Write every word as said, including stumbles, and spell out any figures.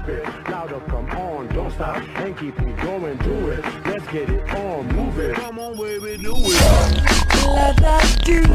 it. Louder, come on, don't stop, and keep it going, do it. Let's get it on, move it. Come on, baby, do it. La da do